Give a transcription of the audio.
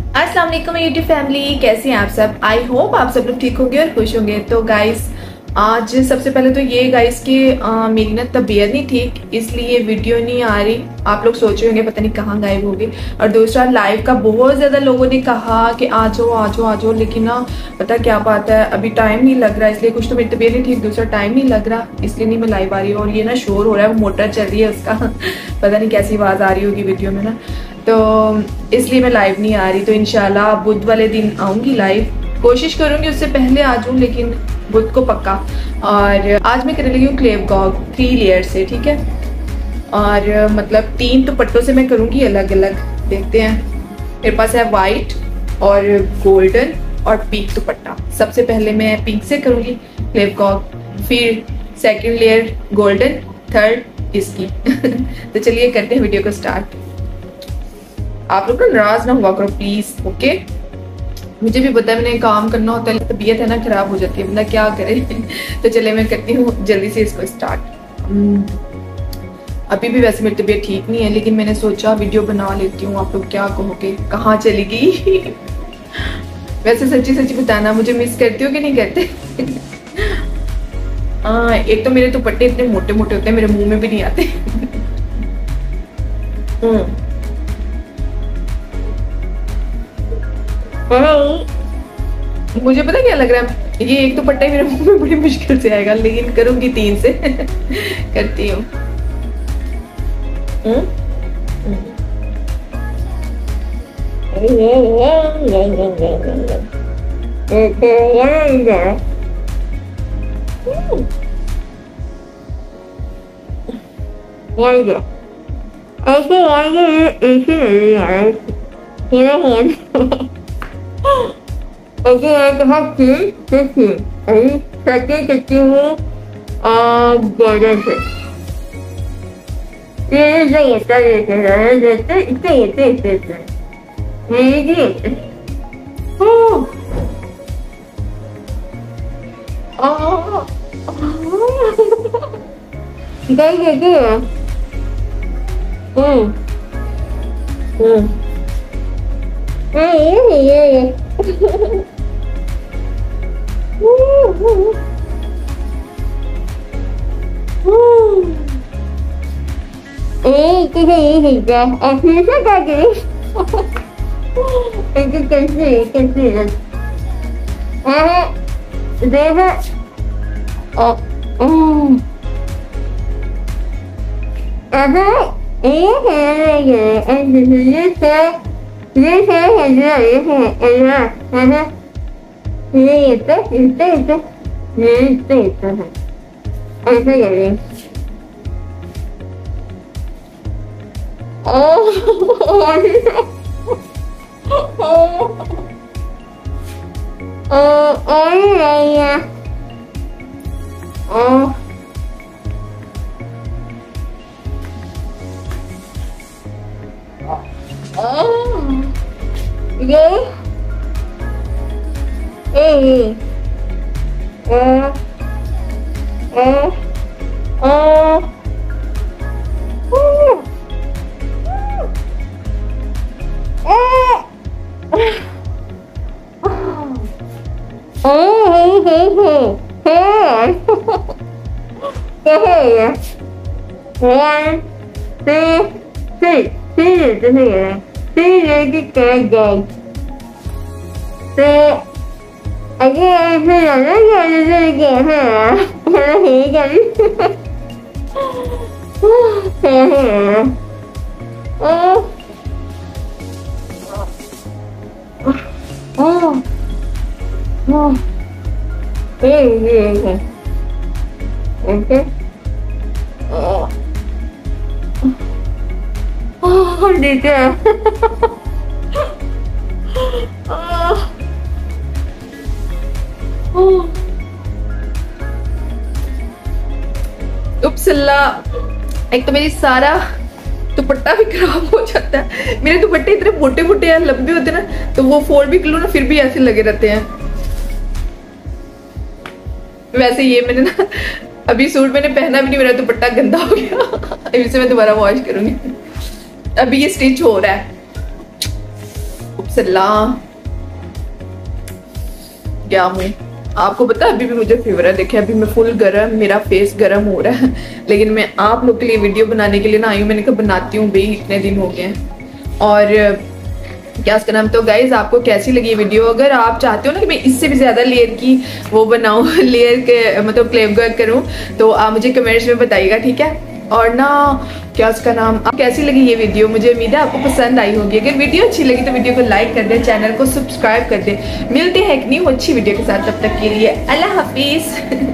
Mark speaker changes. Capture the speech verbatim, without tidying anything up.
Speaker 1: अस्सलाम वालेकुम YouTube family, कैसे हैं आप सब। आई होप आप सब लोग ठीक होंगे और खुश होंगे। तो गाइस आज सबसे पहले तो ये गाइस कि मेरी ना तबीयत नहीं ठीक, इसलिए वीडियो नहीं आ रही। आप लोग सोच रहे होंगे पता नहीं कहाँ गायब हो गए। और दूसरा, लाइव का बहुत ज़्यादा लोगों ने कहा कि आ जाओ आ जाओ आ जाओ, लेकिन ना पता क्या बात है, अभी टाइम नहीं लग रहा, इसलिए कुछ तो मेरी तबीयत नहीं ठीक, दूसरा टाइम नहीं लग रहा, इसलिए नहीं मैं लाइव आ रही हूँ। और ये ना शोर हो रहा है, वो मोटर चल रही है उसका पता नहीं कैसी आवाज़ आ रही होगी वीडियो में ना, तो इसलिए मैं लाइव नहीं आ रही। तो इंशाल्लाह बुध वाले दिन आऊँगी लाइव, कोशिश करूँगी उससे पहले आ जाऊँ, लेकिन बुध को पक्का। और आज मैं करने लगी हूँ क्लेव गॉग थ्री लेयर से, ठीक है। और मतलब तीन दुपट्टों से मैं करूँगी अलग अलग, देखते हैं। मेरे पास है वाइट और गोल्डन और पिंक दुपट्टा। सबसे पहले मैं पिंक से करूँगी क्लेव गॉग, फिर सेकेंड लेयर गोल्डन, थर्ड इसकी तो चलिए करते हैं वीडियो को स्टार्ट। आप लोग ना नाराज ना हुआ करो प्लीज, ओके। मुझे भी पता है मैंने काम करना होता है, तबीयत है ना खराब हो जाती है, बंदा क्या करे तो चले मैं करती हूँ जल्दी से इसको स्टार्ट। अभी भी वैसे मेरी तबीयत ठीक नहीं है, लेकिन मैंने सोचा वीडियो बना लेती हूँ। आप लोग क्या कहोगे, कहाँ चली गई वैसे सच्ची सच्ची बताना, मुझे मिस करती हो कि नहीं करते हाँ, एक तो मेरे दुपट्टे इतने मोटे मोटे होते हैं, मेरे मुंह में भी नहीं आते मुझे पता क्या लग रहा है, ये एक तो पट्टा ही मेरे मुंह में बड़ी मुश्किल से आएगा, लेकिन करूंगी तीन से करती हूँ। ऐसे आएंगे एक ही नहीं आया ओके। मैं कहा फिर फिर फिर अभी सेकंड करती हूँ गोल्डन से। ये जो होता है जैसे इतने होते इतने इतने मेरे भी होते गई गई है। हम्म हम्म ये ये एक ही है और फिर से कर दे एक कैसे कैसे हाँ देखो अगर ये है ये ये से ये है ये है ये है ये तो इतना इतना ये इतना इतना है ऐसे करें। ओह ओह नहीं है ओह ये ए ओ ओ ओ one two three three itu ya three lagi kagak so aku ada ada ada lagi ha ada lagi oh oh oh eh eh okay oh oh देखा उपसल्ला, एक तो मेरी सारा दुपट्टा भी खराब हो जाता है। मेरे दुपट्टे इतने मोटे मोटे हैं, लंबे होते हैं ना, तो वो फोल्ड भी कर लो ना फिर भी ऐसे लगे रहते हैं। वैसे ये मैंने ना अभी सूट मैंने पहना भी नहीं, मेरा दुपट्टा गंदा हो गया इसे मैं दोबारा वॉश करूंगी। अभी ये स्टिच हो रहा है। उपसला क्या मुंह। आपको पता है अभी भी मुझे फीवर है, देखिए अभी मैं फुल गर्म, मेरा फेस गर्म हो रहा है, लेकिन मैं आप लोग के लिए वीडियो बनाने के लिए ना आई हूँ। मैंने कहा बनाती हूँ भाई, इतने दिन हो गए हैं। और क्या उसका नाम, तो गाइज आपको कैसी लगी वीडियो? अगर आप चाहते हो ना कि मैं इससे भी ज्यादा लेयर की वो बनाऊं, लेयर के मतलब क्लेप वर्क करूं, तो आप मुझे कमेंट्स में बताइएगा, ठीक है। और ना क्या उसका नाम, आप कैसी लगी ये वीडियो? मुझे उम्मीद है आपको पसंद आई होगी। अगर वीडियो अच्छी लगी तो वीडियो को लाइक कर दें, चैनल को सब्सक्राइब कर दें। मिलते हैं एक न्यू अच्छी वीडियो के साथ, तब तक के लिए अल्लाह हाफिज।